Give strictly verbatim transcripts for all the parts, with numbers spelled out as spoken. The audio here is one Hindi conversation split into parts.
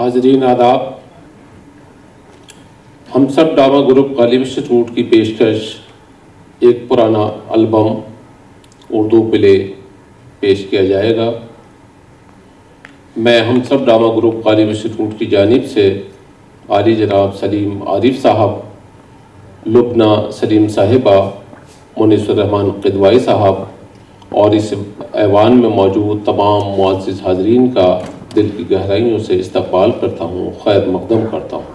हाजरीन आदाब, हम सब ड्रामा ग्रुप गालिब इंस्टीट्यूट की पेशकश एक पुराना एल्बम उर्दू प्ले पेश किया जाएगा। मैं हम सब ड्रामा ग्रुप गालिब इंस्टीट्यूट की जानिब से आली जनाब सलीम आरिफ साहब, लुबना सलीम साहिबा, मुनीसुर रहमान क़िदवाई साहब और इस ऐवान में मौजूद तमाम मुअज़्ज़िज़ हाज़रीन का दिल की गहराइयों से इस्तक़बाल करता हूँ, खैर मक़दम करता हूँ।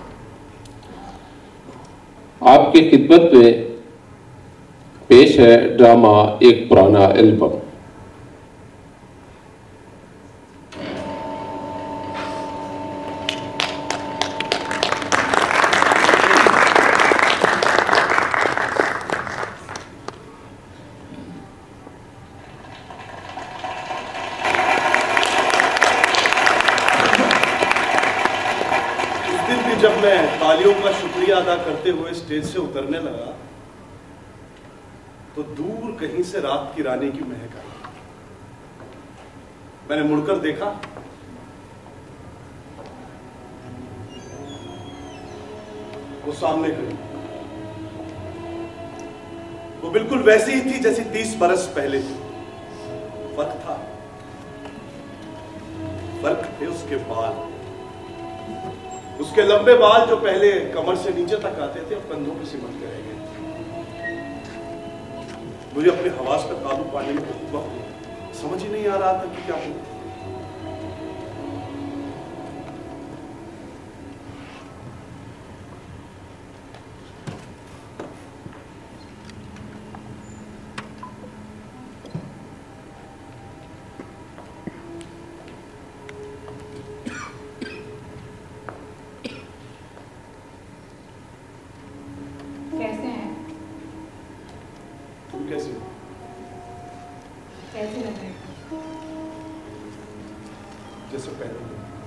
आपकी खिदमत में पेश है ड्रामा एक पुराना एल्बम। जब मैं तालियों का शुक्रिया अदा करते हुए स्टेज से उतरने लगा तो दूर कहीं से रात की रानी की महक आई। मैंने मुड़कर देखा, वो सामने खड़ी। वो बिल्कुल वैसी ही थी जैसी तीस बरस पहले थी। फर्क था, फर्क थे उसके बाल। उसके लंबे बाल जो पहले कमर से नीचे तक आते थे, अब कंधों पे सिमट के रह गए। मुझे अपने हवास पर काबू पाने में बहुत वक्त हुआ। समझ ही नहीं आ रहा था कि क्या हो। कैसे हैं? तुम कैसे हो? कैसे लग रहे हैं? जैसे पहले।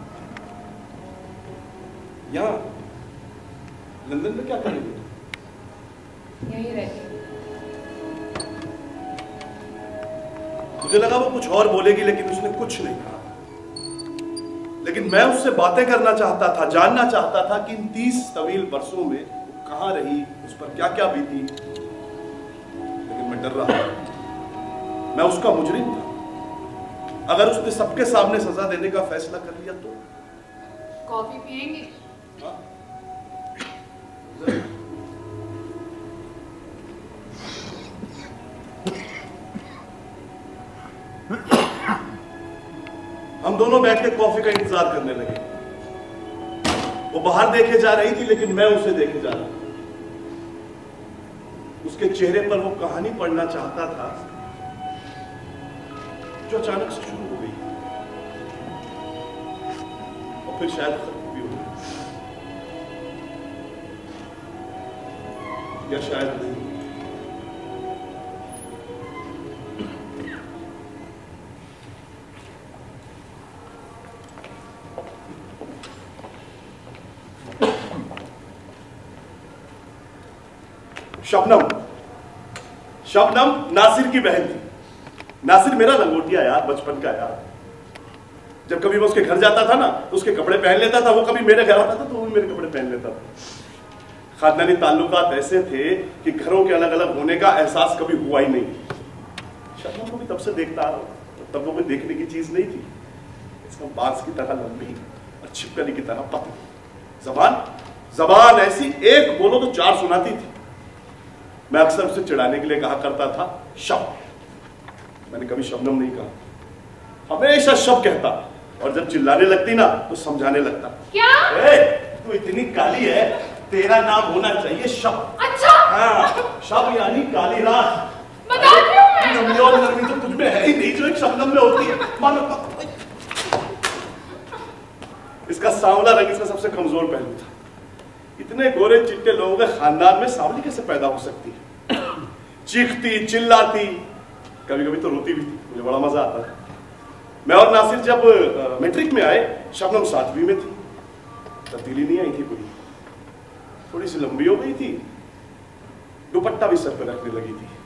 यहाँ लंदन में क्या करेंगे? यहीं रहती हूँ। मुझे लगा वो कुछ और बोलेगी, लेकिन उसने कुछ नहीं कहा। लेकिन मैं उससे बातें करना चाहता था, जानना चाहता था कि इन तीस तवील बरसों में कहां रही, उस पर क्या क्या बीती। लेकिन मैं डर रहा था। मैं उसका मुजरिम था। अगर उसने सबके सामने सजा देने का फैसला कर लिया तो। कॉफी पिएंगे? हाँ? हम दोनों बैठ के कॉफी का इंतजार करने लगे। वो बाहर देखे जा रही थी, लेकिन मैं उसे देखे जा रहा था। उसके चेहरे पर वो कहानी पढ़ना चाहता था जो अचानक से शुरू हो गई और फिर शायद खत्म भी हो गई, या शायद नहीं। शबनम शबनम नासिर की बहन थी। नासिर मेरा लंगोटिया यार, बचपन का यार। जब कभी मैं उसके घर जाता था ना, तो उसके कपड़े पहन लेता था। वो कभी मेरे घर आता था तो वो भी मेरे कपड़े पहन लेता था। खानदानी ताल्लुकात ऐसे थे कि घरों के अलग अलग होने का एहसास कभी हुआ ही नहीं। शबनम को भी तब से देखता आ रहा हूं, तब वो कोई देखने की चीज नहीं थी। इसका बांस की तरह लंबी और छिपकली की तरह पतली। जबान जबान ऐसी, एक बोलो तो चार सुनाती थी। मैं अक्सर उसे चिढ़ाने के लिए कहा करता था शब। मैंने कभी शबनम नहीं कहा, हमेशा शब कहता। और जब चिल्लाने लगती ना तो समझाने लगता। क्या? ए, तू इतनी काली है, तेरा नाम होना चाहिए शब। अच्छा? हाँ, शब यानी काली रात। बता क्यों मैं? नमी और नमी तो तुझ में है ही नहीं जो एक शबनम में होती है। मानो इसका सांवला रंग इसका सबसे कमजोर पहलू था। इतने गोरे चिट्टे लोगों के खानदान में सांवली कैसे पैदा हो सकती है? चीखती, चिल्लाती, कभी कभी तो रोती भी थी। मुझे बड़ा मजा आता था। मैं और नासिर जब मैट्रिक में आए, शबनम सातवीं में थी। तब्दीली नहीं आई थी कोई। थोड़ी सी लंबी हो गई थी, दुपट्टा भी सर पर रखने लगी थी।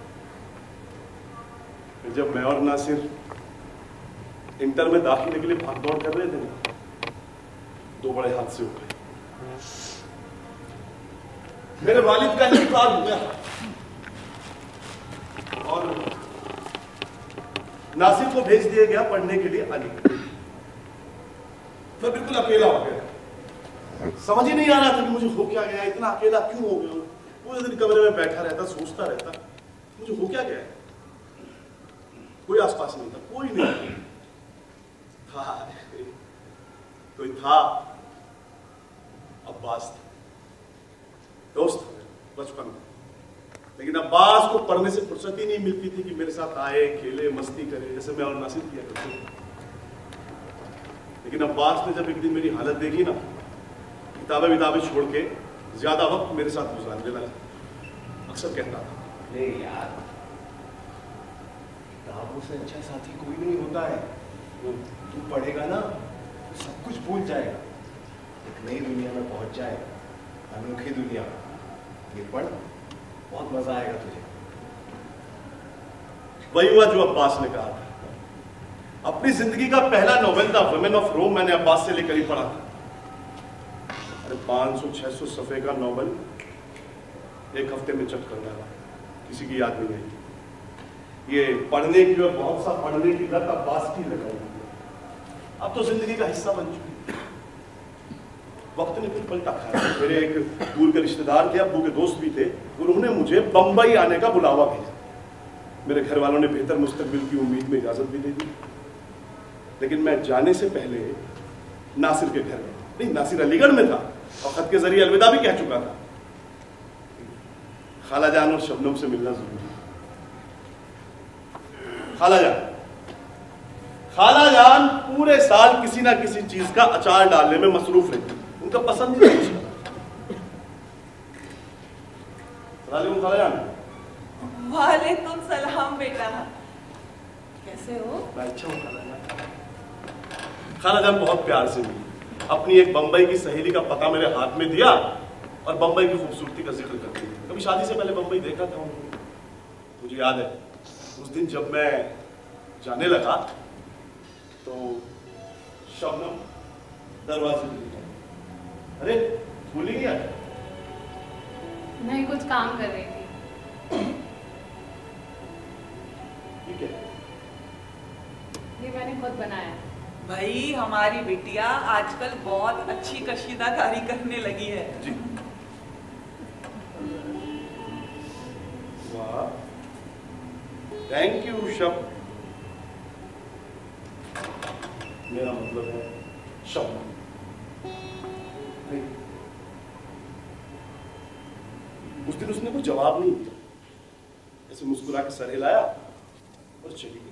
जब मैं और नासिर इंटर में दाखिले के लिए भाग दौड़ कर रहे थे, दो बड़े हादसे हो गए। मेरे वालिद का इंतकाल हो गया और नासिर को भेज दिया गया पढ़ने के लिए अली। मैं बिल्कुल अकेला हो गया, समझ ही नहीं आ रहा था कि मुझे हो क्या गया, इतना अकेला क्यों हो गया। पूरे दिन कमरे में बैठा रहता, सोचता रहता मुझे हो क्या गया है। कोई आसपास नहीं था, कोई नहीं था। कोई था, अब्बास था, दोस्त बचपन में। लेकिन अब्बास को पढ़ने से फुर्सत ही नहीं मिलती थी कि मेरे साथ आए, खेले, मस्ती करे, जैसे मैं और नासिर किया करते थे। लेकिन अब्बास ने जब एक दिन मेरी हालत देखी ना, किताबें विताबें छोड़ के ज्यादा वक्त मेरे साथ गुजारने लगा। अक्सर कहता था, नहीं यार, किताबों से अच्छा साथी कोई नहीं होता है। तू पढ़ेगा ना तो सब कुछ भूल जाएगा, एक नई दुनिया में पहुंच जाएगा, अनोखी दुनिया। ये पढ़, बहुत मजा आएगा तुझे। वही हुआ जो अब्बास ने कहा था। अपनी जिंदगी का पहला नॉवेल था वुमेन ऑफ रोम, मैंने अब्बास से लेकर ही पढ़ा था। अरे पाँच सौ छह सौ सफ़े का नॉवेल एक हफ्ते में चट कर डाला, किसी की याद नहीं आई। ये पढ़ने की और बहुत सा पढ़ने की लत अब्बास की लगाई, अब तो जिंदगी का हिस्सा बन चुकी। वक्त ने कुछ पलटा खाया। मेरे एक दूर के रिश्तेदार थे, अब्बू के दोस्त भी थे, उन्होंने मुझे बंबई आने का बुलावा भेजा। मेरे घर वालों ने बेहतर मुस्तकबिल की उम्मीद में इजाजत भी दे दी। लेकिन मैं जाने से पहले नासिर के घर में, नहीं नासिर अलीगढ़ में था और खत के जरिए अलविदा भी कह चुका था। खाला जान और शबनम से मिलना जरूरी। खाला जान खाला जान पूरे साल किसी ना किसी चीज का अचार डालने में मसरूफ रहती, उनका पसंदीदा चीज। खाला जान। वालेकुम सलाम बेटा, कैसे हो? मैं अच्छा हूँ खाला जान। खाला जान बहुत प्यार से मिली, अपनी एक बंबई की सहेली का पता मेरे हाथ में दिया और बंबई की खूबसूरती का जिक्र करती थी। कभी शादी से पहले बंबई देखा था उन्होंने, मुझे याद है। उस दिन जब मैं जाने लगा तो शबनम दरवाजे पे, अरे भूल ही गया। मैं कुछ काम कर रही थी। ठीक है, ये मैंने खुद बनाया। भाई हमारी बिटिया आजकल बहुत अच्छी कशीदाकारी करने लगी है। जी वाह, थैंक यू शब। मेरा मतलब है शब। उस दिन उसने कुछ जवाब नहीं दिया, ऐसे मुस्कुरा के सर हिलाया और चली गई।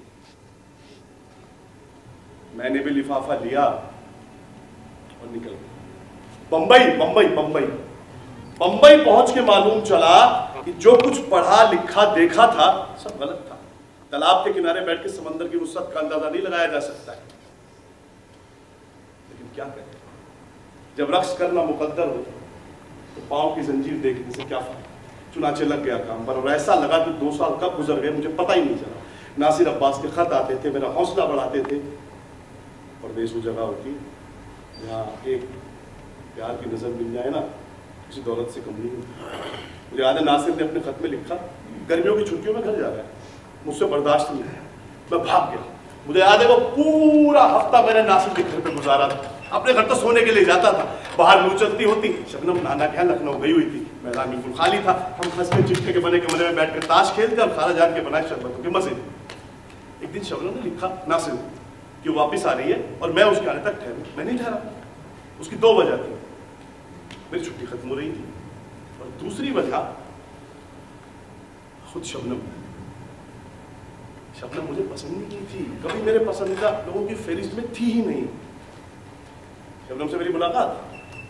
मैंने भी लिफाफा लिया और निकल गया। बंबई बंबई बंबई बंबई पहुंच के मालूम चला कि जो कुछ पढ़ा लिखा देखा था सब गलत था। तालाब के किनारे बैठ के समंदर की वुसअत का अंदाजा नहीं लगाया जा सकता है। लेकिन क्या करें, जब रक्स करना मुकद्दर हो तो पांव की जंजीर देखने से क्या फायदा। चुनाचे लग गया काम पर और ऐसा लगा कि दो साल कब गुजर गए मुझे पता ही नहीं चला। नासिर अब्बास के खत आते थे, मेरा हौसला बढ़ाते थे। परदेश वो जगह होती जहाँ एक प्यार की नजर मिल जाए ना, किसी दौलत से कम नहीं होती। मुझे याद है नासिर ने अपने खत में लिखा, गर्मियों की छुट्टियों में घर जा रहा है, मुझसे बर्दाश्त नहीं है, मैं भाग गया। मुझे याद है वो पूरा हफ्ता मैंने नासिर के घर पे गुजारा था। अपने घर तो सोने के लिए जाता था, बाहर लू चलती होती। शबनम नाना के यहाँ लखनऊ गई हुई थी, मैदान बिल्कुल खाली था। हम खसके चिट्ठे के बने कमरे में बैठ कर ताश खेलते और खाला जान के बनाए शरबतों के मजे। एक दिन शबनम ने लिखा नासिर कि वो वापिस आ रही है और मैं उसके आने तक ठहरूं। मैं नहीं ठहरा। उसकी दो वजह थी, मेरी छुट्टी खत्म हो रही थी और दूसरी वजह खुद शबनम। शबनम मुझे पसंद नहीं थी, कभी मेरे पसंदीदा लोगों की फहरिस्त में थी ही नहीं। शबनम से मेरी मुलाकात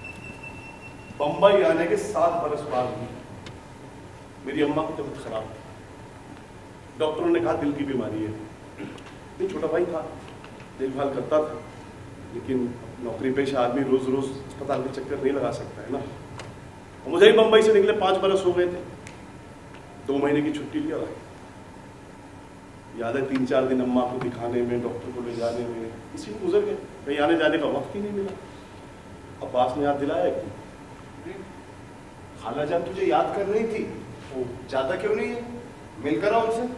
बंबई आने के सात बरस बाद हुई। मेरी अम्मा की तबीयत खराब थी, डॉक्टरों ने कहा दिल की बीमारी है। नहीं, छोटा भाई था, देखभाल करता था, लेकिन नौकरी पेशा आदमी रोज रोज अस्पताल के चक्कर नहीं लगा सकता है ना। और मुझे ही बंबई से निकले पांच बरस हो गए थे। दो महीने की छुट्टी लिया भाई। याद है तीन चार दिन अम्मा को दिखाने में, डॉक्टर को ले जाने में इसी में गुजर गए। कहीं आने जाने का वक्त ही नहीं मिला। अब्बास ने याद दिलाया एक दिन। खाला जान तुझे याद कर रही थी, वो जाता क्यों नहीं है? मिलकर आओ उनसे।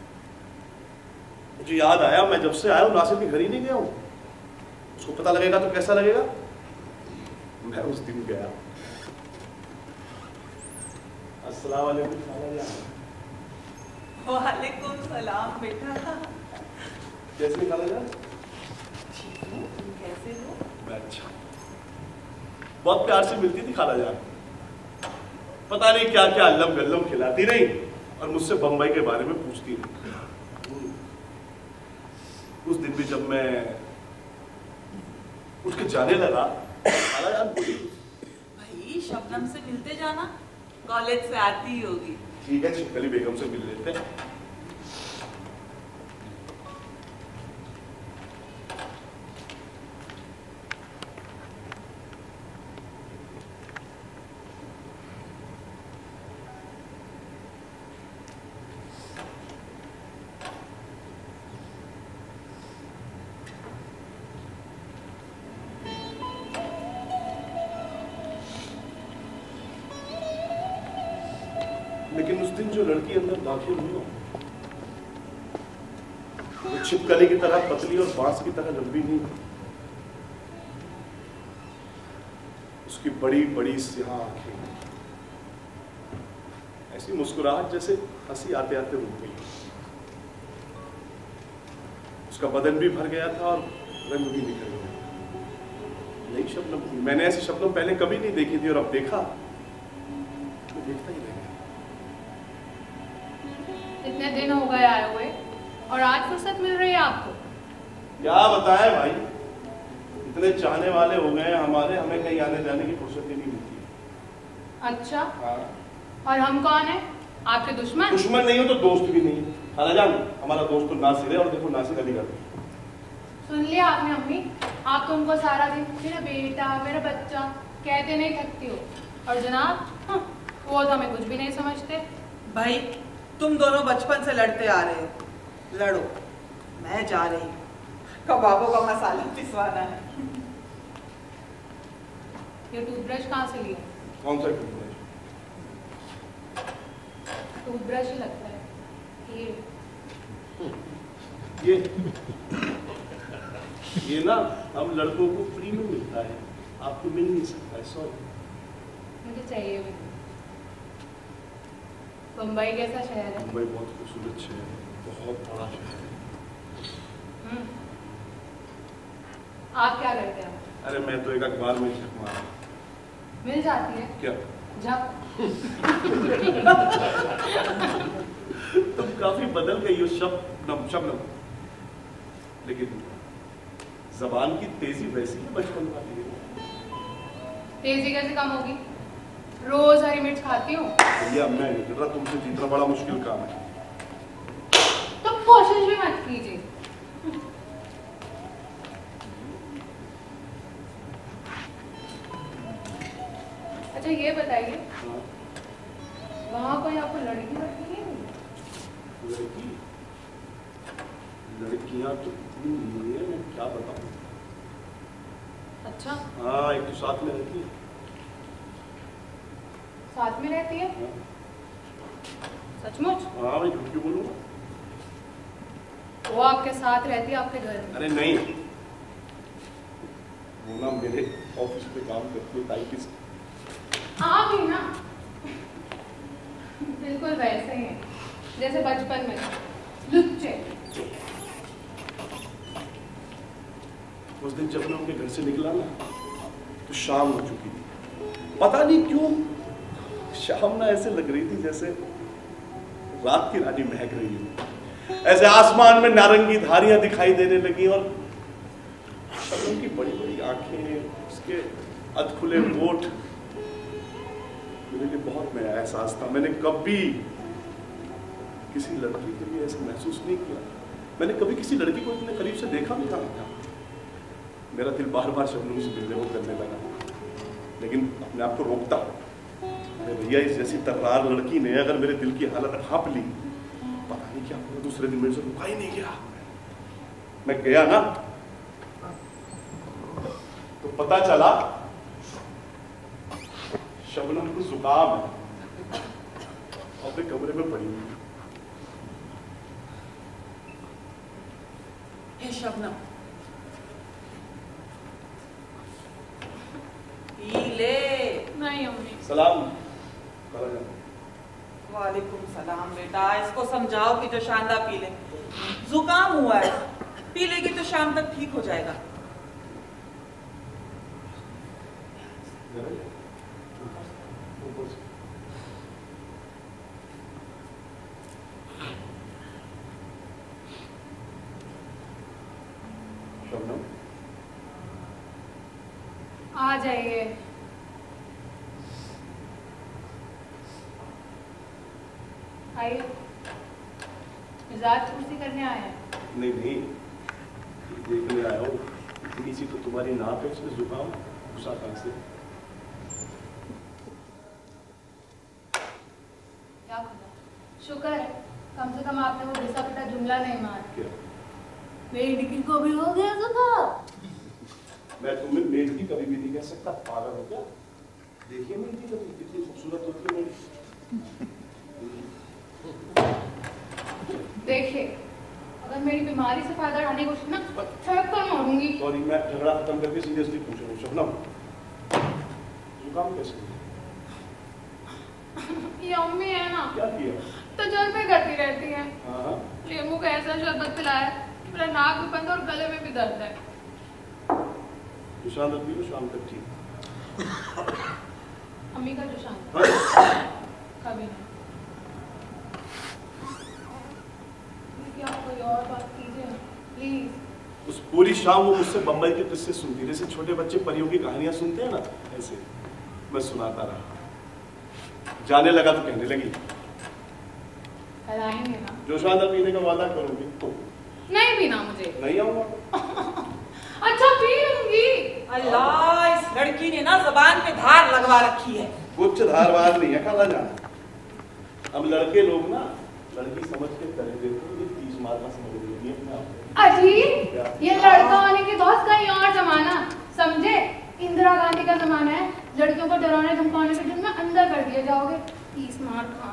मुझे याद आया, मैं जब से आया हूँ नासिर के घर ही नहीं गया हूँ। उसको पता लगेगा तो कैसा लगेगा? मैं उस दिन गया। अस्सलाम वालेकुम खाला जान। वालेकुम सलाम बेटा। कैसे खाला जान? ठीक हूँ, तुम कैसे हो? मैं अच्छा। बहुत प्यार से मिलती थी खाला जान। पता नहीं क्या क्या अल्लम गल्लम खिलाती रही और मुझसे बम्बई के बारे में पूछती रही। उस दिन भी जब मैं उठ के जाने लगा, खाला जान बोली, भाई शबनम से मिलते जाना, कॉलेज से आती ही होगी। ठीक है छिपकली बेगम से मिल लेते हैं। लेकिन उस दिन जो लड़की अंदर दाखिल हुई हो, वो छिपकली की तरह पतली और बांस की तरह लंबी नहीं। उसकी बड़ी बड़ी स्याह आंखें, ऐसी मुस्कुराहट जैसे हंसी आते आते रुक गई। उसका बदन भी भर गया था और रंग भी निकल गया। नई शबनम थी। मैंने ऐसी शबनम पहले कभी नहीं देखी थी और अब देखा तो देखता ही रह गया। इतने दिन हो गए आए हुए और आज फुर्सत मिल रही है आपको? क्या बताएं भाई, इतने चाहने वाले हो गए हमारे, हमें कहीं आने जाने की फुर्सत ही नहीं मिलती। अच्छा, हाँ। और हम कौन है? आपके दुश्मन? दुश्मन नहीं हो तो दोस्त भी नहीं। खाला जान, हमारा दोस्त तो नासिर है और देखो नासिर अली का। सुन लिया आपने अम्मी? आप तो उनको सारा दिन मेरा बेटा मेरा बच्चा कहते नहीं थकती हो, और जनाब हाँ, वो तो हमें कुछ भी नहीं समझते। भाई तुम दोनों बचपन से लड़ते आ रहे हो, लड़ो, मैं जा रही हूँ, कबाबों का मसाला पिसवाना है। ये टूथब्रश कहाँ से लिया? कौन सा टूथब्रश? टूथब्रश ही लगता है ये। ये ये ना हम लड़कों को फ्री में मिलता है, आपको मिल नहीं सकता है। सॉरी, मुझे चाहिए भी। मुंबई कैसा शहर है? मुंबई बहुत खूबसूरत शहर है, बहुत बड़ा शहर है। हम्म। आप क्या करते हैं? अरे मैं तो एक अखबार में झक मारा। मिल जाती है क्या? झक। तुम काफी बदल गई हो शबनम, शबनम। लेकिन जबान की तेजी वैसी है बचपन वाली है। तेजी कैसे कम होगी? रोज हरी मिर्च खाती हूँ। भैया मैं नहीं कर रहा तुमसे जीतना, बड़ा मुश्किल काम है। तो कोशिश भी मत कीजिए। अच्छा ये बताइए, हाँ। वहाँ कोई आपको लड़की लड़की है? लड़की लड़कियां तो इतनी नहीं है, मैं क्या बताऊं। अच्छा, हाँ एक तो साथ में रहती है। साथ में रहती है? हाँ, सचमुच? हाँ मैं झूठ क्यों बोलूंगा। वो आपके साथ रहती है आपके घर में? अरे नहीं, वो ना मेरे ऑफिस पे काम करती है, टाइपिस्ट। आप ही ना बिल्कुल वैसे ही हैं जैसे बचपन में लुच्चे। उस दिन जब मैं उनके घर से निकला ना तो शाम हो चुकी थी। पता नहीं क्यों शाम ना ऐसे लग रही थी जैसे रात की रानी महक रही है। ऐसे आसमान में नारंगी धारियां दिखाई देने लगी और शबनम की बड़ी बड़ी आंखें, उसके अधखुले होठ मेरे लिए बहुत नया एहसास था। मैंने कभी किसी लड़की के लिए ऐसा महसूस नहीं किया। मैंने कभी किसी लड़की को इतने करीब से देखा भी नहीं था। मेरा दिल बार बार शबनम से मिलने को करने लगा, लेकिन अपने आप को रोकता। अरे भैया, इस जैसी तर्रार लड़की ने अगर मेरे दिल की हालत हाँप ली, पता नहीं क्या पूरा दूसरे दिन मेरे से रुका ही नहीं गया। मैं गया ना तो पता चला शबनम को जुकाम है, अपने कमरे में पड़ी हुई। हे शबनम, पी ले। नहीं अम्मी। सलाम। वालेकुम सलाम बेटा, इसको समझाओ कि जो शानदा पी ले, जुकाम हुआ है, पी लेगी तो शाम तक ठीक हो जाएगा। शबनम, आ जाइए। आइए, मिजाज कुर्सी करने आए हैं। नहीं नहीं, देखने आया हूँ। इतनी सी तो तुम्हारी नाक है, उसमें जुकाम घुसा कहाँ से? क्या खुदा, शुक्र है कम से कम आपने वो घिसा पिटा जुमला नहीं मारा। क्या? मेरी डिग्री को भी हो गया जुकाम। मैं तुम्हें मेढकी कभी भी नहीं कह सकता, पागल हो क्या? देखिए मेढकी कभी कितनी खूबसूरत होती है मेढकी। देखिए, अगर मेरी बीमारी से फायदा उठाने की कोशिश ना फेंक कर मारूंगी। सॉरी, मैं झगड़ा खत्म करके सीरियसली पूछ रहा हूँ। शबनम, जुकाम कैसे हुआ? ये अम्मी है ना, क्या किया? तजर्बे करती रहती है। हाँ हाँ, लेमू का ऐसा शरबत पिलाया, मेरा नाक भी बंद और गले में भी दर्द है। शाम तक पी, शाम तक ठीक। अम्मी का जो शाम हाँ? कभी नहीं। क्या कोई और बात कीजिए प्लीज। उस पूरी शाम वो मुझसे बम्बई के किस्से सुनती, जैसे छोटे बच्चे परियों की कहानियां सुनते हैं ना, ऐसे मैं सुनाता रहा। जाने लगा तो कहने लगी, हलाएंगे ना? जो शानदार पीने का वादा करूंगी तो नहीं पीना मुझे। नहीं आऊंगा। अच्छा पी लूंगी। अल्लाह, इस लड़की ने ना जबान पे धार लगवा रखी है। कुछ धार वार नहीं है, खाला जाना। अब लड़के लोग ना लड़की समझ के करे देते हैं, ये तीस मार का समझ लेती है अपने आप को। अजीब, ये लड़का होने की दोस्त कहीं और जमाना समझे। इंदिरा गांधी का जमाना है, लड़कियों को डराने धमकाने के जुर्म में अंदर कर दिए जाओगे। तीस मार खान।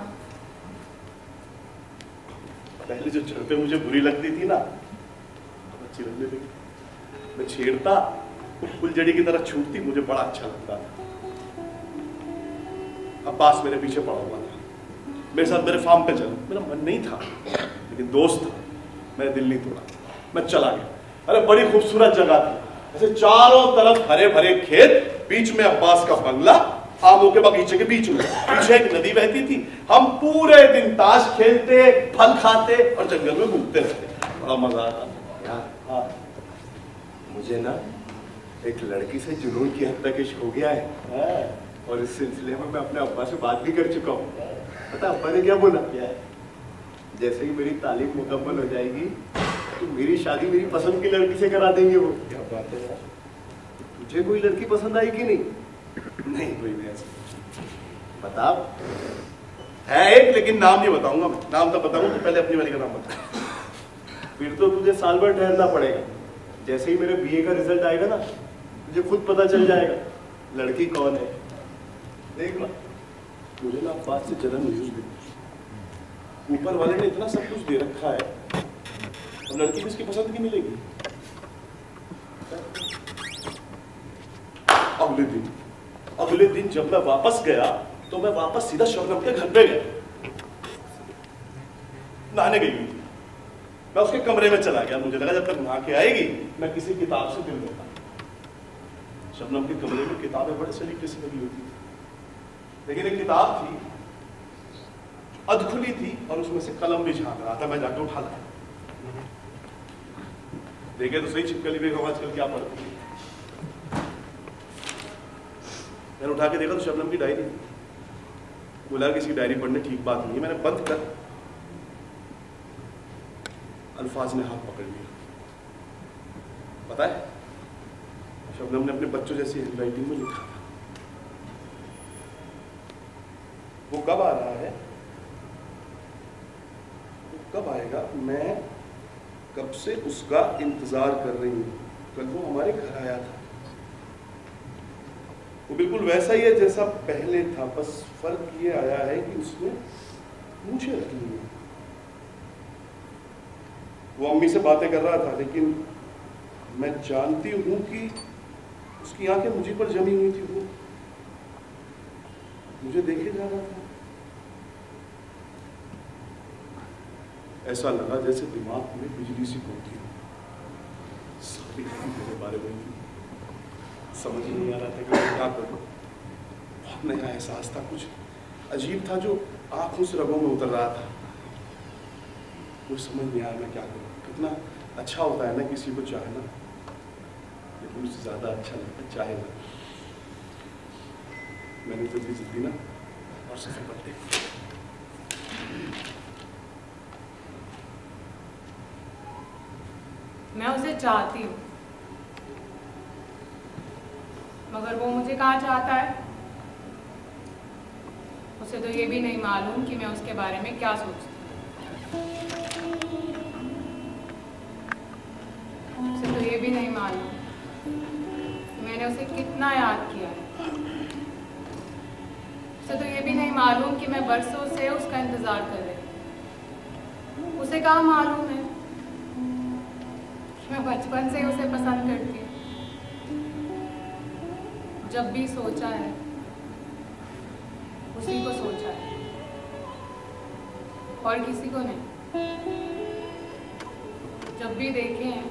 पहले जो झड़पें मुझे बुरी लगती थी ना, अब अच्छी लगने लगी। मैं छेड़ता, वो फुलझड़ी की तरह छूटती, मुझे बड़ा अच्छा लगता था। अब्बास मेरे पीछे पड़ा हुआ था, मेरे साथ मेरे फार्म पे चला। मेरा मन नहीं था, लेकिन दोस्त था, मैं दिल नहीं तोड़ा, मैं चला गया। अरे बड़ी खूबसूरत जगह थी, ऐसे चारों तरफ हरे भरे खेत, बीच में अब्बास का बंगला, आमों के बगीचे के बीच में, पीछे एक नदी बहती थी। हम पूरे दिन ताश खेलते, फल खाते और जंगल में घूमते रहते, बड़ा मजा आता। हाँ, मुझे ना एक लड़की से जुनून की हद तक इश्क हो गया है, और इस सिलसिले में मैं अपने अब्बा से बात भी कर चुका हूँ। पता अब्बा ने क्या बोला? क्या? जैसे ही मेरी तालीम मुकम्मल हो जाएगी तो मेरी शादी मेरी पसंद की लड़की से करा देंगे वो। क्या बात है यार, तुझे कोई लड़की पसंद आई कि नहीं? नहीं कोई नहीं ऐसा। बता। है एक, लेकिन नाम नहीं बताऊंगा मैं। नाम तो बताऊंगा तो पहले अपनी वाली का नाम बता। फिर तो तुझे साल भर ठहरना पड़ेगा। जैसे ही मेरे बीए का रिजल्ट आएगा ना, तुझे खुद पता चल जाएगा लड़की कौन है। देख लो, मुझे ना बात से जलन हुई। ऊपर वाले ने इतना सब कुछ दे रखा है, और लड़की किसकी पसंद की मिलेगी? अगले दिन अगले दिन जब मैं वापस गया तो मैं वापस सीधा शबनम के घर पे गया। नहाने गई हुई थी, मैं उसके कमरे में चला गया। मुझे लगा जब तक नहा के आएगी मैं किसी किताब से दिल देता। शबनम के कमरे में किताबें बड़े सलीके से लगी होती थी, लेकिन एक किताब थी अधखुली थी और उसमें से कलम भी झांक रहा था। मैं जाके उठा लाया। देखे तो सही छिपकली बेगम आजकल क्या पढ़ती है। मैंने उठा के देखा तो शबनम की डायरी थी। बोला किसी डायरी पढ़ने ठीक बात नहीं है। मैंने बंद कर, अल्फाज ने हाथ पकड़ लिया। पता है, शबनम ने अपने बच्चों जैसी हैंडराइटिंग में लिखा था। वो कब आ रहा है, वो कब आएगा, मैं कब से उसका इंतजार कर रही हूँ। कल वो हमारे घर आया था, वो बिल्कुल वैसा ही है जैसा पहले था, बस फर्क ये आया है कि उसने मूछें रखी हुई हैं। वो अम्मी से बातें कर रहा था, लेकिन मैं जानती हूं कि उसकी आंखें मुझे पर जमी हुई थी। वो मुझे देखे जा रहा था। ऐसा लगा जैसे दिमाग में बिजली सी घूमती हो। सारी मेरे बारे में समझ ही नहीं आ रहा था कि मैं क्या करूं। बहुत नया एहसास था, कुछ अजीब था जो आंखों से रगों में उतर रहा था। मुझे समझ नहीं आया मैं क्या करूं। कितना अच्छा होता है ना किसी को चाहना, लेकिन उससे ज्यादा अच्छा लगता है चाहेगा। मैंने जल्दी जल्दी ना और सफर पलटे। मैं उसे चाहती हूँ, मगर वो मुझे कहाँ चाहता है। उसे तो ये भी नहीं मालूम कि मैं उसके बारे में क्या सोचती हूँ। उसे तो ये भी नहीं मालूम कि मैंने उसे कितना याद किया है। उसे तो ये भी नहीं मालूम कि मैं बरसों से उसका इंतजार कर रही हूँ। उसे कहाँ मालूम है मैं बचपन से ही उसे पसंद करती हूँ। जब भी सोचा है उसी को सोचा है और किसी को नहीं। जब भी देखे हैं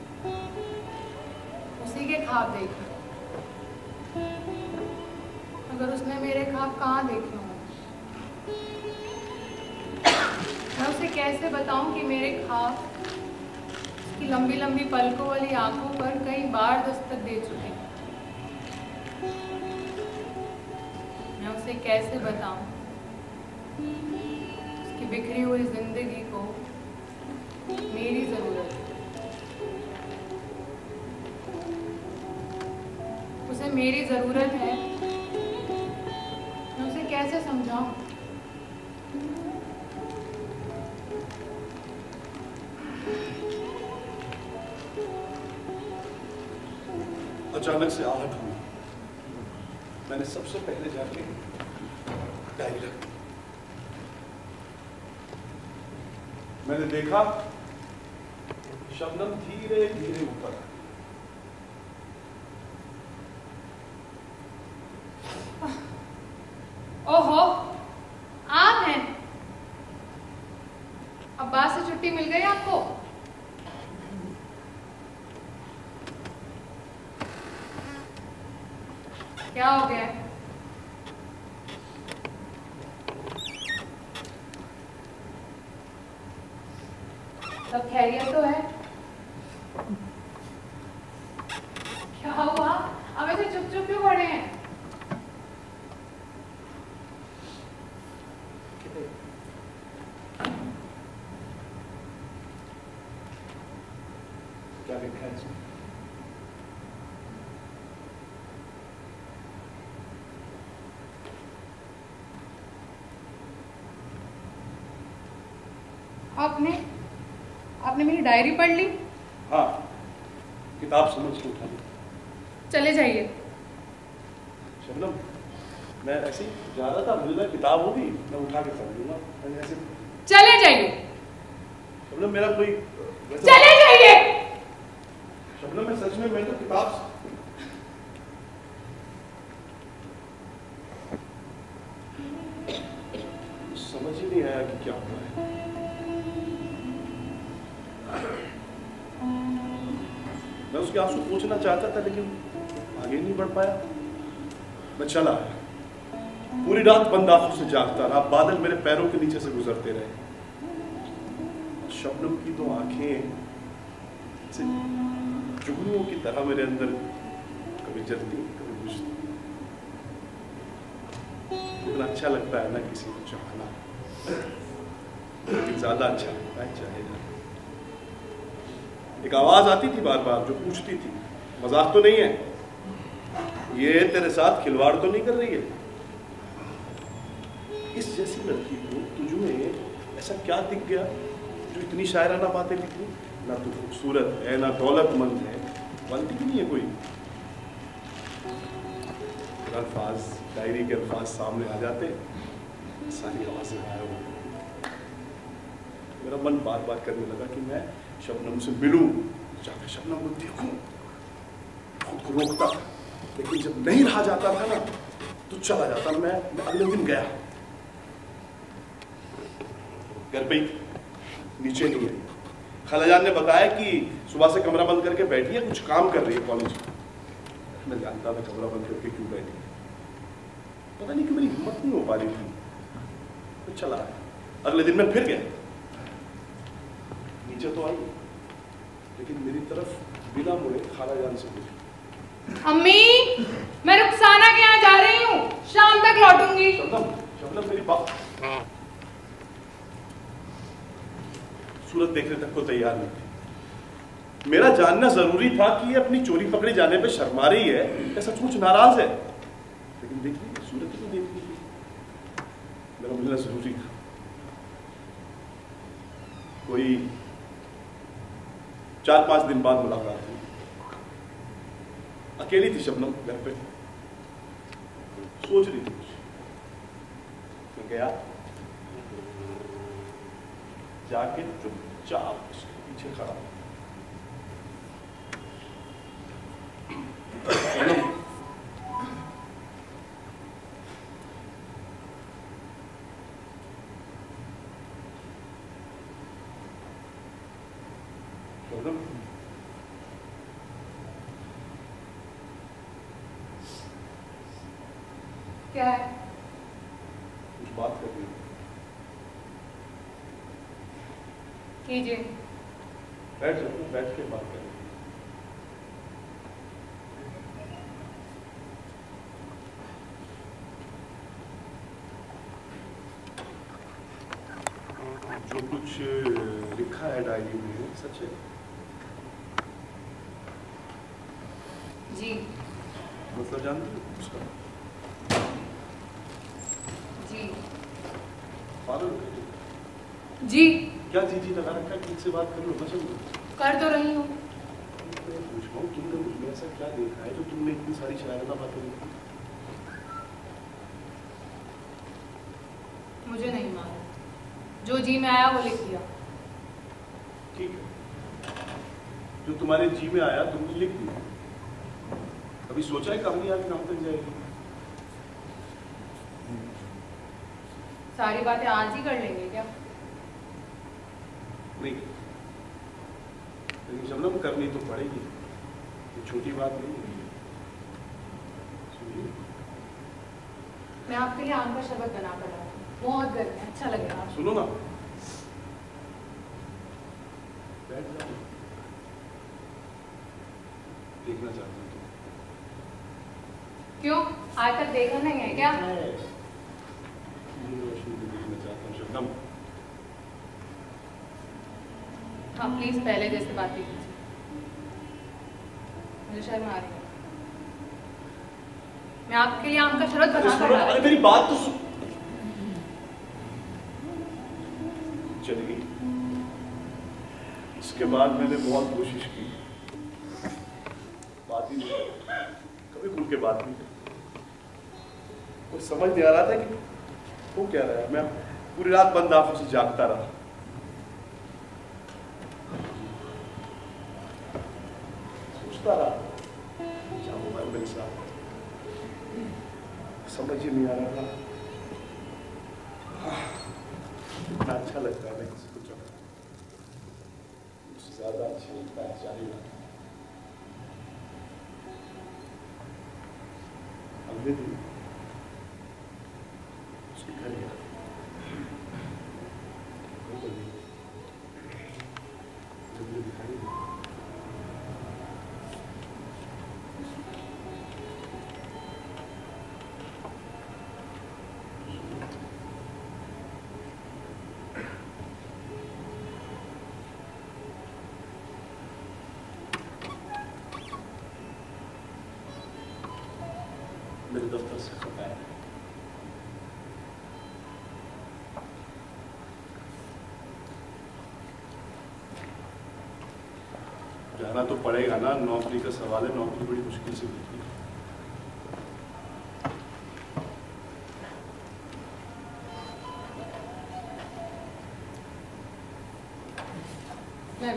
उसी के ख्वाब देखे, मगर उसने मेरे ख्वाब कहाँ देखे होंगे। मैं उसे कैसे बताऊं कि मेरे ख्वाब की लंबी लंबी पलकों वाली आंखों पर कई बार दस्तक दे चुके हैं। मैं उसे कैसे बताऊं उसकी बिखरी हुई जिंदगी को मेरी जरूरत है। उसे मेरी जरूरत है, मैं उसे कैसे समझाऊं। अचानक से आहट हुई। मैंने सबसे पहले जाके डायरी रख दी। मैंने देखा शबनम धीरे धीरे ऊपर आई। ओहो, आप हैं। अब्बास से छुट्टी मिल गई आपको? क्या हो गया? सब खैरियत तो है? क्या हुआ? अब ऐसे चुप चुप क्यों पड़े हैं? क्या लिखा है इसमें? आपने आपने मेरी डायरी पढ़ ली? हाँ, किताब समझ के उठा ली। चले जाइए। शबनम, मैं ऐसे ही जा रहा था, मुझे लगा किताब होगी, मैं उठा के पढ़ लूंगा। मैंने ऐसे। चले जाइए। शबनम, मेरा कोई चले जाइए। शबनम, मैं सच में मैं तो किताब समझ ही नहीं आया कि क्या हुआ है। मैं उसके आंसू पोंछना चाहता था, लेकिन आगे नहीं बढ़ पाया। मैं चला आया, पूरी रात बंद आंखों से जागता रहा। बादल मेरे पैरों के नीचे से गुजरते रहे। शबनम की दो आंखें जुगनुओं की तरह मेरे अंदर कभी जलती कभी बुझती। इतना अच्छा लगता है ना किसी को चाहना, लेकिन ज्यादा अच्छा लगता है चाहेगा। एक आवाज आती थी बार बार जो पूछती थी, मजाक तो नहीं है, ये तेरे साथ खिलवाड़ तो नहीं कर रही है? इस जैसी लड़की को तुझमें ऐसा क्या दिख गया जो इतनी शायराना बातें लिखी? ना तू खूबसूरत है, ना दौलतमंद है, बनती भी नहीं है कोई। अल्फाज, डायरी के अल्फाज सामने आ जाते, सारी आवाज़ें गायब हो। मेरा मन बात बात करने लगा कि मैं शबनम से मिलूं, जाकर शबनम को देखूं, खुद को रोकता, लेकिन जब नहीं रहा जाता था ना तो चला जाता। मैं, मैं अगले दिन गया, घर पे नीचे नहीं आई। खालाजान ने बताया कि सुबह से कमरा बंद करके बैठी है, कुछ काम कर रही है कॉलेज में। मैं जानता था कमरा बंद करके क्यों बैठी, पता नहीं क्यों मेरी हिम्मत नहीं हो पा रही थी, तो चला आया। अगले दिन मैं फिर गया, नीचे तो आई, लेकिन मेरी तरफ बिना मुड़े खालाजान से पूछी, अम्मी मैं रुखसाना के यहाँ जा रही हूँ, शाम तक लौटूंगी। शबनम, शबनम मेरी बात सूरत देखने तक को तैयार नहीं थी। मेरा जानना जरूरी था कि ये अपनी चोरी पकड़े जाने पे शर्मा रही है या सचमुच नाराज है, लेकिन देखिए सूरत ही नहीं देख रही थी। मेरा मिलना जरूरी था। कोई चार पांच दिन बाद मुलाकात हुई। अकेली थी शबनम घर पे, सोच रही थी कुछ। मैं गया, जाके चुपचाप उसके पीछे खड़ा। क्या है? कुछ बात करनी है। कीजिए। बैठ जाओ, बैठ के बात करें। जो कुछ लिखा है डायरी में सच है? जी। मतलब जानते हो उसका? जी। पागल जी। क्या जी जी लगा रखा है? किससे बात कर लो ना, समझो। कर तो रही हूँ। मैं पूछ रहा हूँ, तुमने मुझमें ऐसा क्या देखा है जो तुमने इतनी सारी शायराना बातें लिखी? मुझे नहीं मालूम, जो जी में आया वो लिख दिया। ठीक है, जो तुम्हारे जी में आया तुमने लिख दिया। कभी सोचा है कहानी आगे कहाँ तक जाएगी? सारी बातें आज ही कर लेंगे क्या? नहीं, लेकिन शबनम करनी तो पड़ेगी, ये छोटी बात नहीं है। सुनिए, मैं आपके लिए आम का शरबत बना कर लाऊं, बहुत गर्म है, अच्छा लगेगा। सुनो ना, बैठ जाओ, देखना चाहती हूँ तुम। क्यों, आज तक देखा नहीं है क्या? रोशनी को देखना चाहता हूँ शबनम। हाँ प्लीज पहले जैसे बातें कीजिए, मुझे शर्म आ रही है। मैं आपके लिए आम का शरबत बना कर ला रही अरे मेरी बात तो सुन। चली गई। इसके बाद मैंने बहुत कोशिश की, बात ही नहीं करी, कभी खुल के बात नहीं की। कुछ समझ नहीं आ रहा था कि वो क्या रहा है। मैं पूरी रात बंद आंखों से जागता रहा, सोचता रहा क्या होगा मेरे साथ, समझ ही नहीं आ रहा था। इतना अच्छा लगता है किसी को चाहता, उससे ज्यादा अच्छा लगता है चाहिए। अगले दिन उसके घर गया, जब दिखाई दिया मेरे दफ्तर से खत आया। जाना तो पड़ेगा ना, नौकरी का सवाल है, नौकरी बड़ी मुश्किल से मिलती है।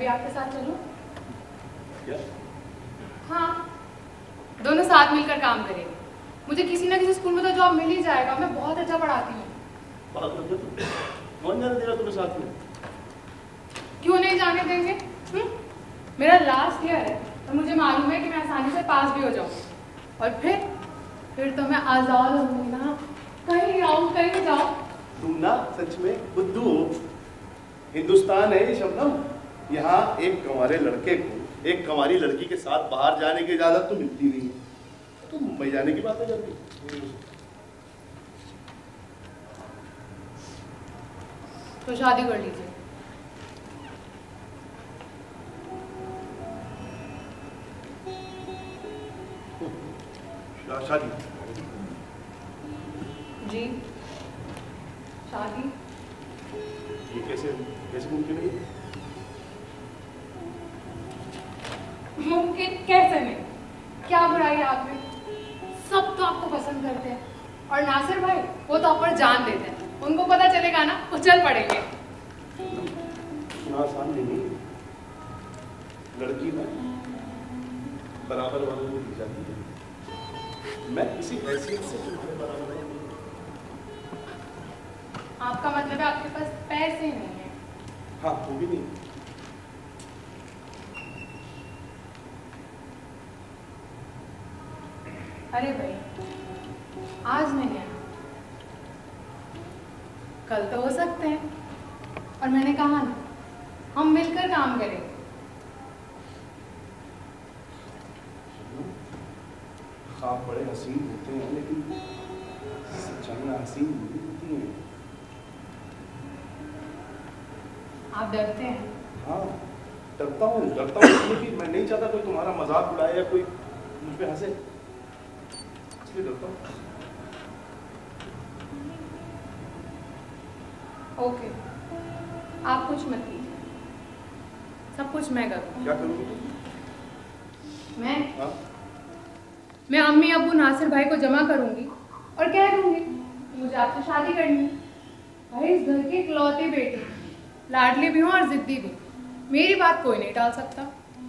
भी आपके साथ चलूं? क्या? हाँ, दोनों साथ मिलकर काम करेंगे। मुझे किसी ना किसी स्कूल में तो जॉब मिल ही जाएगा, मैं बहुत अच्छा पढ़ाती हूँ। कौन जाने देगा तुम्हें साथ में? क्यों नहीं जाने देंगे? हुँ? मेरा लास्ट ईयर है और मुझे मालूम है कि मैं आसानी से पास भी हो जाऊँ। और फिर फिर तो मैं आज़ाद होंगी ना, कहीं आऊँ कहीं जाऊँ। तुम ना सच में बुद्धू हो। हिंदुस्तान है ये शबनम, यहाँ एक कंवारे लड़के को एक कंवारी लड़की के साथ बाहर जाने की इजाजत तो मिलती नहीं है। तुम मुंबई जाने की बातें करती हो। तो शादी कर लीजिए। शादी? जी, शादी। ये कैसे कैसे मुमकिन है? मुमकिन कैसे नहीं? क्या बुराई है आप में? सब तो आपको पसंद करते हैं और नासिर भाई वो तो आप पर जान देते हैं। उनको पता चलेगा ना, वो चल पड़ेंगे। आसान नहीं, लड़की ना बराबर वालों को दी जाती है। मैं किसी हैसियत से तुम्हारे बराबर नहीं। आपका मतलब है आपके पास पैसे नहीं है? हाँ, वो भी नहीं। अरे भाई, आज नहीं है, कल तो हो सकते हैं। और मैंने कहा ना, हम मिलकर काम करेंगे। ख्वाब बड़े हसीन होते हैं लेकिन सच्चाइयाँ हसीन नहीं होती हैं। आप डरते हैं? हाँ, डरता हूँ डरता हूँ इसलिए कि मैं नहीं चाहता कोई तुम्हारा मजाक उड़ाए या कोई मुझ पे हंसे, इसलिए डरता हूँ। ओके, आप कुछ मत कीजिए, सब कुछ मैं करूँगी। क्या करोगी तुम? मैं हाँ? मैं अम्मी अब्बू नासिर भाई को जमा करूंगी और कह दूंगी मुझे आपसे शादी करनी है। भाई इस घर की इकलौती बेटी, लाडली भी हूँ और जिद्दी भी। मेरी बात कोई नहीं टाल सकता।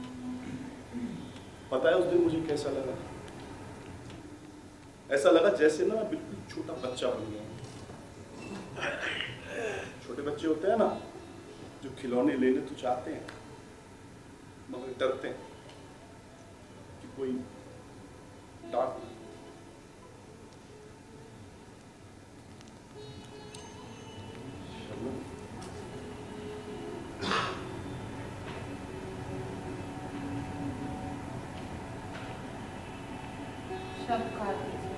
पता है उस दिन मुझे कैसा लगा? ऐसा लगा जैसे ना बिल्कुल छोटा बच्चा बन गया। छोटे बच्चे होते हैं ना जो खिलौने लेने तो चाहते हैं मगर डरते हैं कि कोई डांट। शब्द काट दीजिए।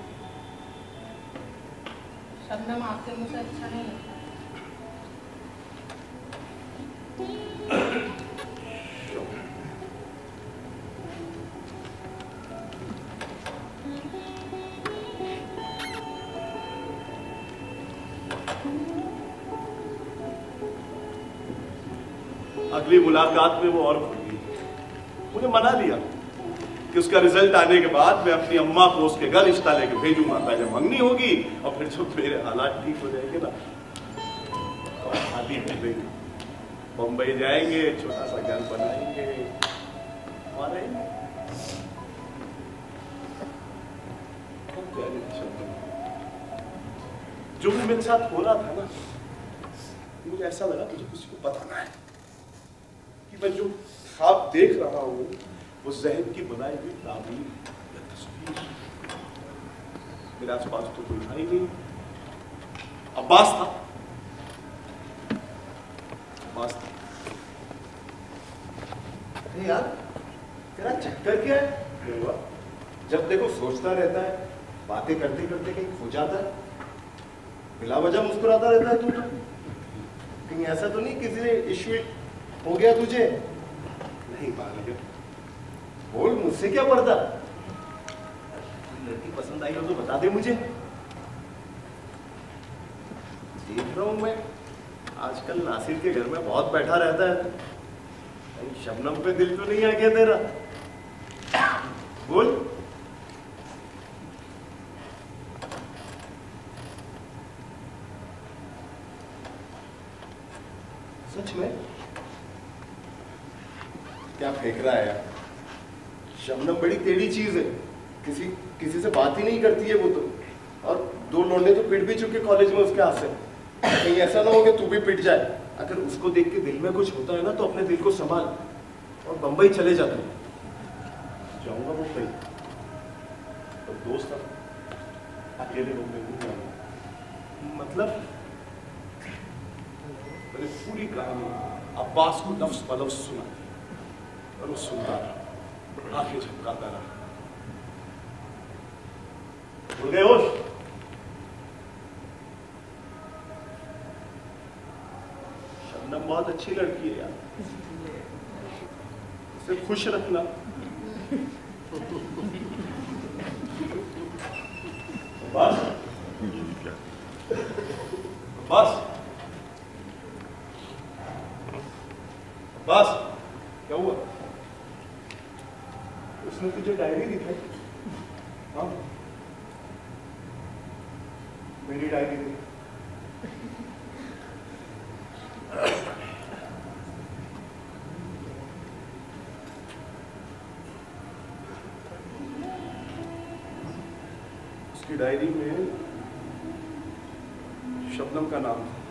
शबनम आपके मुझे अच्छा नहीं लगता। अगली मुलाकात में वो और भूल गई। मुझे मना लिया कि उसका रिजल्ट आने के बाद मैं अपनी अम्मा को उसके घर रिश्ता लेके भेजूंगा, पहले मंगनी होगी और फिर जब मेरे हालात ठीक हो जाएंगे ना तो शादी कर देंगे, बम्बई जाएंगे, छोटा सा घर बनाएंगे, वहां रहेंगे। जो भी मेरे साथ हो रहा था ना, मुझे ऐसा लगा मुझे किसी को बताना है कि मैं जो ख्वाब देख रहा हूँ वो ज़हन की बनाई हुई ताबीर या तस्वीर। मेरे आसपास तो कोई था ही नहीं। अब्बास था, अब्बास था। अरे यार, तेरा चक्कर क्या है? क्या हुआ? जब देखो सोचता रहता है, बातें करते करते कहीं खो जाता है, बिला वजह मुस्कुराता रहता है तू तो। कहीं ऐसा तो नहीं किसी ने इश्यू हो गया तुझे? नहीं पागल, बोल, मुझसे क्या पड़ता? लड़की पसंद आई हो तो बता दे मुझे। देख रहा हूं मैं आजकल नासिर के घर में बहुत बैठा रहता है, कहीं शबनम पे दिल तो नहीं आ गया तेरा? बोल। सच में? फेंक रहा है यार। शबनम बड़ी टेढ़ी चीज है, किसी किसी से बात ही नहीं करती है वो तो। और दो लौंडे तो पिट भी चुके कॉलेज में उसके हाथ से। कहीं ऐसा ना हो कि तू भी पिट जाए। अगर उसको देख के दिल में कुछ होता है ना तो अपने दिल को संभाल और बंबई चले जा। जाऊंगा मुंबई, और दोस्त अकेले मुंबई नहीं जाऊंगा। मतलब मैंने पूरी कहानी अब्बास को लफ्ज ब लफ्ज सुना और वो सुनता रहा, आंखें झपकाता रहा। उड़ गए होश? शबनम बहुत अच्छी लड़की है यार, उसे खुश रखना। बस बस बस क्या हुआ? उसने तुझे डायरी दिखाई? हाँ, मेरी डायरी थी। उसकी डायरी में शबनम का नाम था।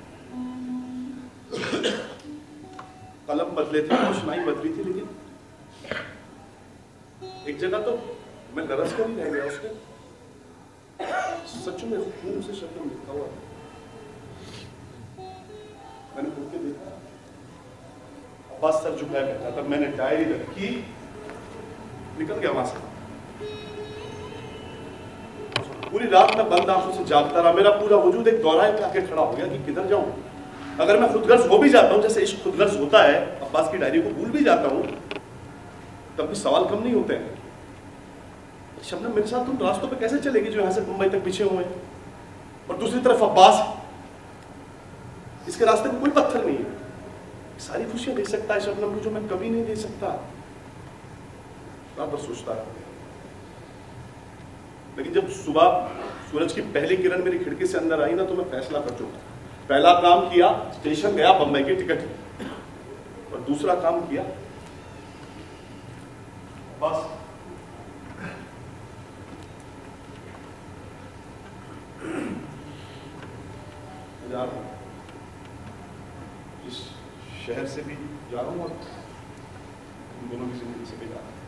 कलम बदले थे, रोशनाई बदली थी, लेकिन एक जगह तो मैं दरस कर ही रह गया। उसने सच में खून से शबनम लिखा हुआ था। मैंने खुद के देखा, बस सर झुकाया बैठा था। मैंने डायरी रखी, निकल गया वहां से। पूरी रात मैं बंद आंखों से जागता रहा। मेरा पूरा वजूद एक दौराहे पे आके खड़ा हो गया कि किधर जाऊं। अगर मैं खुदगर्ज हो भी जाता हूं, जैसे इश्क खुदगर्ज होता है, अब्बास की डायरी को भूल भी जाता हूं, तब भी सवाल कम नहीं होते हैं। शबनम मेरे साथ तुम रास्तों पे कैसे चलेगी जो यहां से मुंबई तक पीछे हुए हैं, और दूसरी तरफ अब्बास, इसके रास्ते में कोई पत्थर नहीं है। सारी खुशियां दे सकता है शबनम को जो मैं कभी नहीं दे सकता। रात भर सोचता रहा, लेकिन जब सुबह सूरज की पहली किरण मेरी खिड़की से अंदर आई ना, तो मैं फैसला कर चुका। पहला काम किया, स्टेशन गया, बंबई की टिकट ली। और दूसरा काम किया, बस जा रहा हूं, इस शहर से भी जा रहा हूं और उन दोनों की जिंदगी से भी जा रहा हूं।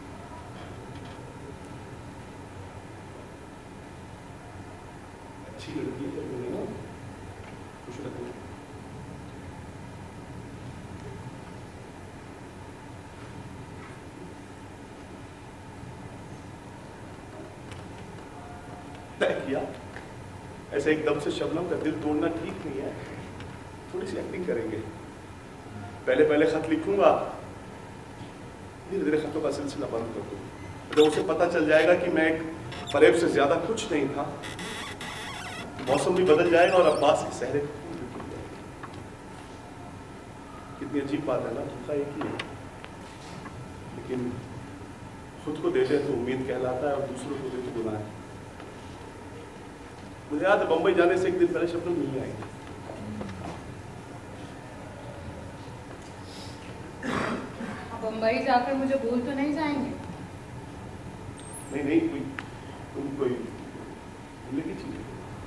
अच्छी लड़की है, ना खुश रखो। तय किया, ऐसे एकदम से शबनम का दिल तोड़ना ठीक नहीं है। थोड़ी सी एक्टिंग करेंगे। पहले पहले खत लिखूंगा, धीरे धीरे खतों का सिलसिला बंद कर दूंगा। जब उसे पता चल जाएगा कि मैं एक फरेब से ज्यादा कुछ नहीं था, मौसम भी बदल जाएगा और अब्बास के सहरे कितनी अजीब बात है ना, धोखा एक ही है, लेकिन खुद को दे दे तो उम्मीद कहलाता है और दूसरों को दे तो गुनाह है। मुझे याद है बंबई जाने से एक दिन पहले शबनम मिलने आई थी। बंबई जाकर मुझे भूल तो नहीं जाएंगे? नहीं नहीं, कोई कोई कोई भूलने की चीज है।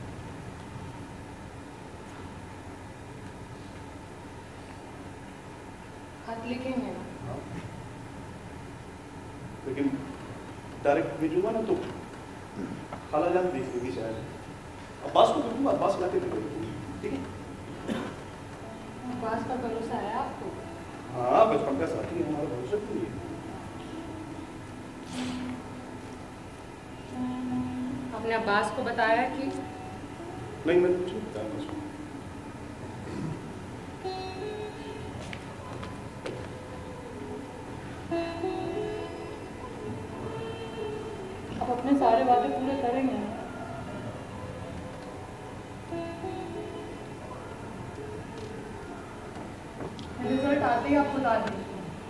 खत लिखेंगे ना? हाँ। लेकिन डायरेक्ट भेजूंगा ना तो खाला जान देख लेगी शायद। अब्बास को भेजूंगा, अब्बास लाके दे देंगे, ठीक है? अब्बास का भरोसा है आपको? हाँ, बचपन का साथी है हमारा, भरोसा क्यों नहीं है? आपने अब्बास को बताया कि? नहीं, मैंने कुछ नहीं बताया उसको। आप अपने सारे वादे पूरे करेंगे ना? रिजल्ट आते ही आपको बता देंगे।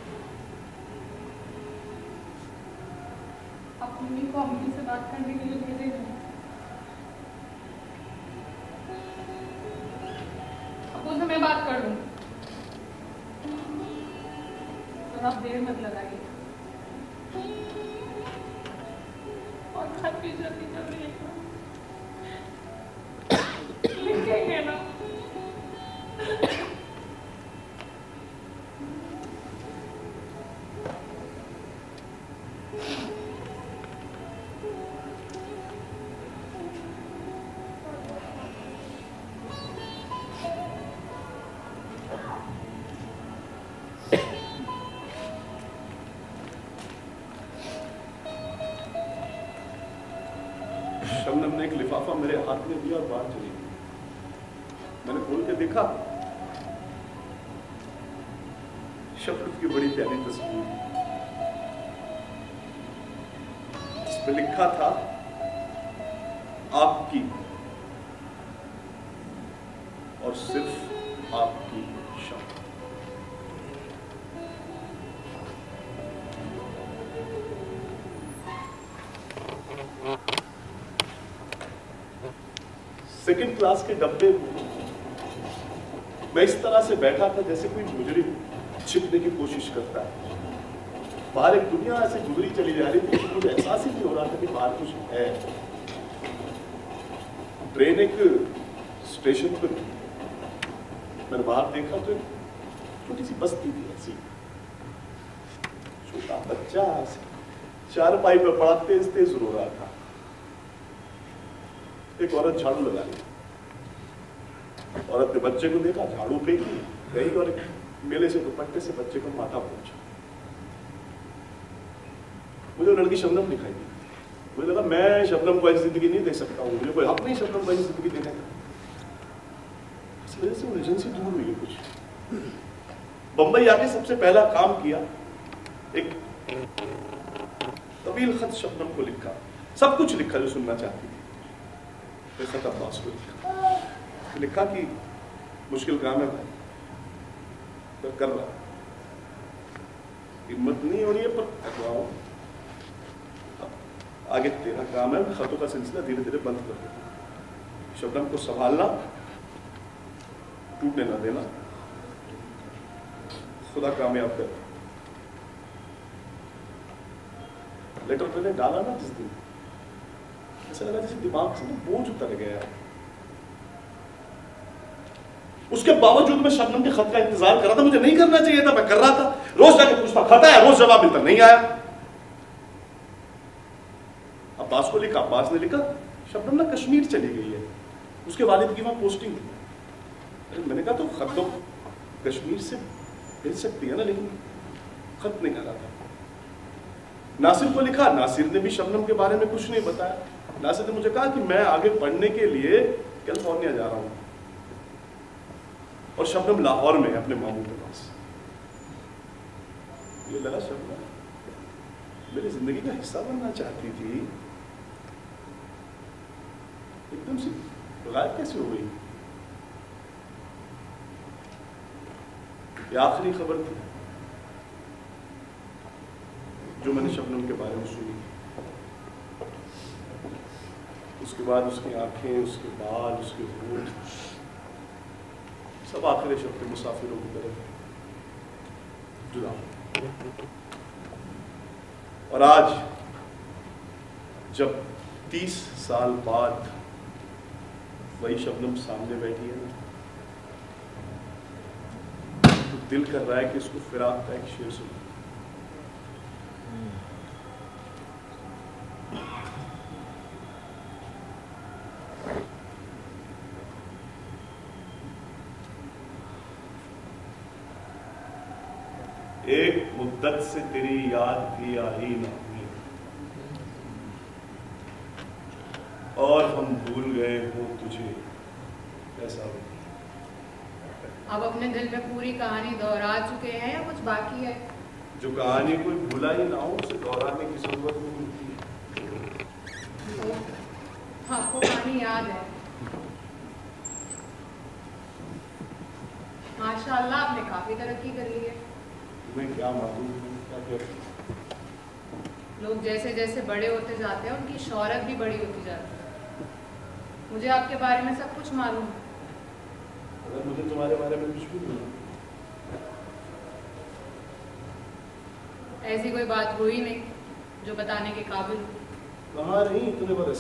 आप मम्मी को अम्मी से बात करने के लिए भेजेंगे? अब उससे मैं बात कर लूँ। और आप देर मत लगाइए और खत भी जल्दी जल्दी लिखेंगे ना। शबनम ने एक लिफाफा मेरे हाथ में दिया और बाहर चली गई। मैंने खोल के देखा, शबनम की बड़ी प्यारी तस्वीर, इस पे लिखा था आपकी और सिर्फ आपकी शबनम। सेकंड क्लास के डब्बे में मैं इस तरह से बैठा था जैसे कोई मुजरिम छिपने की कोशिश करता है। बाहर एक दुनिया ऐसे गुजरी चली जा रही थी, मुझे एहसास ही नहीं हो रहा था कि बाहर कुछ है। ट्रेन एक स्टेशन पर, मैंने बाहर देखा तो छोटी सी बस्ती थी, ऐसी छोटा बच्चा चारपाई पर पड़ा तेज तेज रो रहा था। एक औरत झाड़ू लगा रही, औरत ने बच्चे को देखा, झाड़ू फेंकी गई और मेले से दुपट्टे से बच्चे को माथा पहुंचा। मुझे लड़की शबनम दिखाई दी। मुझे लगा मैं शबनम को ऐसी जिंदगी नहीं दे सकता हूँ, मुझे कोई हक नहीं शबनम को ऐसी जिंदगी देने का। इस वजह से उलझन से दूर हुई है कुछ। बंबई आके सबसे पहला काम किया, एक तवील खत शबनम को लिखा, सब कुछ लिखा जो सुनना चाहती थी। खत अब्बास को लिखा, लिखा कि मुश्किल काम है भाई, तो कर रहा, हिम्मत नहीं हो रही है पर करवाओ, आगे तेरा काम है। खतों का सिलसिला धीरे धीरे बंद कर देना, शबनम को संभालना, टूटने ना देना, खुदा कामयाब कर। लेटर मैंने डाला ना जिस दिन, ऐसा लगा जैसे दिमाग से बोझ उतर गया। उसके बावजूद मैं शबनम के खत का इंतजार कर रहा था। मुझे नहीं करना चाहिए था, मैं कर रहा था। रोज जाके पूछता, खत आया? रोज जवाब मिलता, नहीं आया। अब्बास को लिखा, अब्बास ने लिखा शबनम ना कश्मीर चली गई है, उसके वालिद की वहां पोस्टिंग थी। मैंने कहा तो खत तो कश्मीर से भेज सकती है ना, लेकिन खत नहीं आ रहा था। नासिर को लिखा, नासिर ने भी शबनम के बारे में कुछ नहीं बताया। नासिर ने मुझे कहा कि मैं आगे पढ़ने के लिए कैलिफोर्निया जा रहा हूं और शबनम लाहौर में है अपने मामू के पास। ये लगा शबनम मेरी जिंदगी का हिस्सा बनना चाहती थी, एकदम से गायब कैसे हो गई? ये आखिरी खबर थी जो मैंने शबनम के बारे में सुनी। उसके बाद उसकी आंखें, उसके बाल, उसके होंठ, सब आखिरी शब्द मुसाफिरों की तरह जुदा। और आज जब तीस साल बाद वही शबनम सामने बैठी है ना, तो दिल कर रहा है कि इसको फिराक का एक शेर सुना। एक मुद्दत से तेरी याद भी आई न हुई और हम भूल गए हो तुझे, ऐसा हो। अब अपने दिल में पूरी कहानी दोहरा चुके हैं या कुछ बाकी है? जो कहानी कोई भूला ही ना हो उसे दोहराने की जरूरत नहीं होती। आपको कहानी याद है? माशाअल्लाह, आपने काफी तरक्की कर ली है। तुम्हें क्या मालूम, क्या कहते? लोग जैसे जैसे बड़े होते जाते हैं उनकी शोहरत भी बड़ी होती जाती है। मुझे आपके बारे में सब कुछ मालूम है। अगर मुझे तुम्हारे बारे में कुछ भी नहीं, ऐसी कोई बात हुई नहीं जो बताने के काबिल हो। कहाँ रही इतने बरस?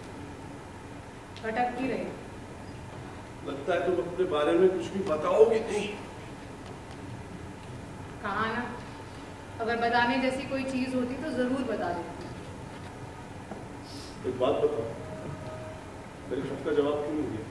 भटकती रही। लगता है तुम अपने बारे में कुछ भी बताओगे नहीं। कहा ना, अगर बताने जैसी कोई चीज होती तो जरूर बता देती। एक बात बताओ, मेरे खत का जवाब क्यों नहीं दिया?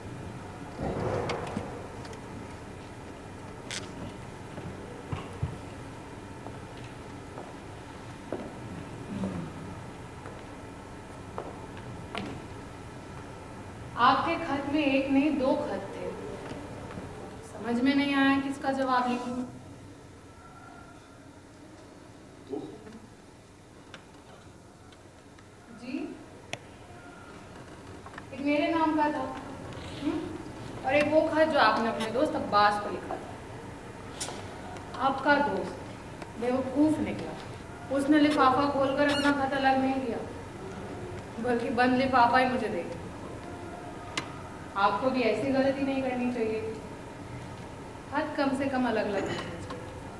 आपके खत में एक नहीं दो खत थे, समझ में नहीं आया किसका जवाब लिखूं। तो जी, एक मेरे नाम का था हुँ? और एक वो खत जो आपने अपने दोस्त अब्बास को लिखा था। आपका दोस्त बेवकूफ निकला, उसने लिफाफा खोलकर अपना खत अलग नहीं किया, बल्कि बंद लिफाफा ही मुझे दे दिया। आपको भी ऐसी गलती नहीं करनी चाहिए, खत कम से कम अलग अलग होना चाहिए।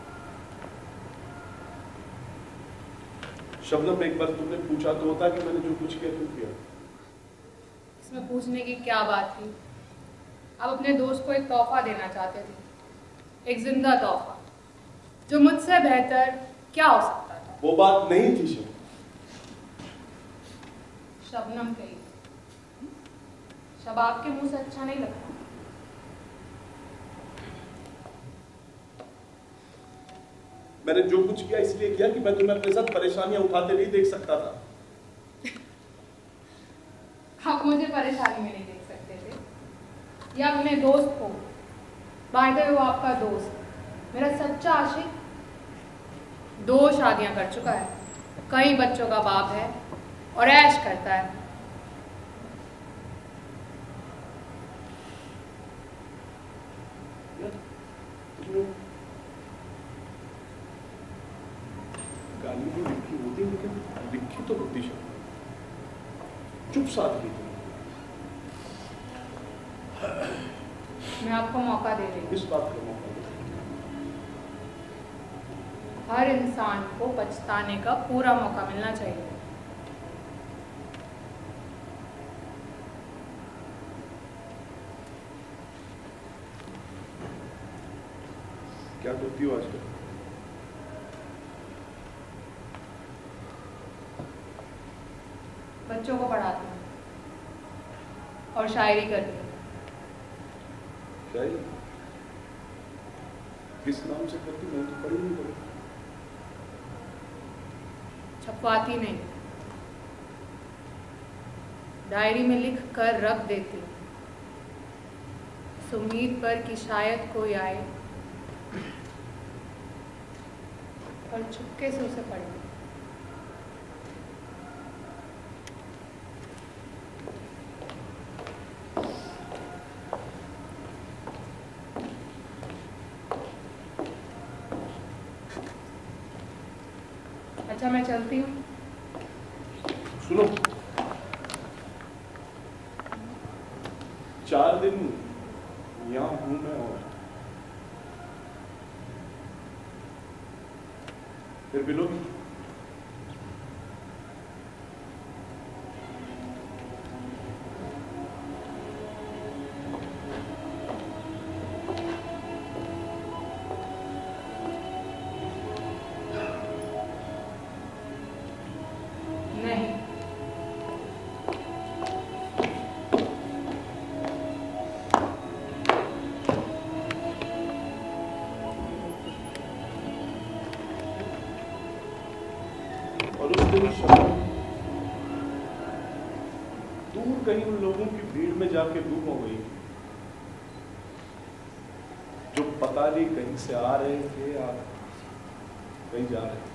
शबनम, एक बार तुमने पूछा तो होता कि मैंने जो कुछ किया क्यों किया? इसमें पूछने की क्या बात थी? आप अपने दोस्त को एक तोहफा देना चाहते थे, एक जिंदा तोहफा, जो मुझसे बेहतर क्या हो सकता था? वो बात नहीं थी शबनम। शबनम कही, शबाब के मुंह से अच्छा नहीं लगता। मैंने जो कुछ किया इसलिए किया कि मैं तुम्हें अपने साथ परेशानियां उठाते नहीं देख सकता था। आप मुझे परेशानी में नहीं देख सकते थे, या अपने दोस्त को? बाय द वे, वो आपका दोस्त मेरा सच्चा आशिक, दो शादियां कर चुका है, कई बच्चों का बाप है और ऐश करता है। गाली भी लिखी होती, लेकिन लिखी तो होती शब्द, चुप साध ली तुम। मैं आपको मौका दे रही हूँ। किस बात का मौका? हर इंसान को पछताने का पूरा मौका मिलना चाहिए। क्या करती हो आजकल? बच्चों को पढ़ाती हूँ और शायरी करती हूँ। शायरी? किस नाम से करती? मैं तो पढ़ी नहीं पढ़ी। छपवाती नहीं, डायरी में लिख कर रख देती हूँ, इस उम्मीद पर कि शायद कोई आए और चुपके से उसे पढ़े। अच्छा, मैं चलती हूँ। सुनो, चार दिन यहाँ हूं मैं और फिर मिलोगी? नहीं, और उस दिन शबनम दूर कहीं उन लोगों की भीड़ में जाके गुम हो गई जो पता नहीं कहीं से आ रहे थे या कहीं जा रहे थे।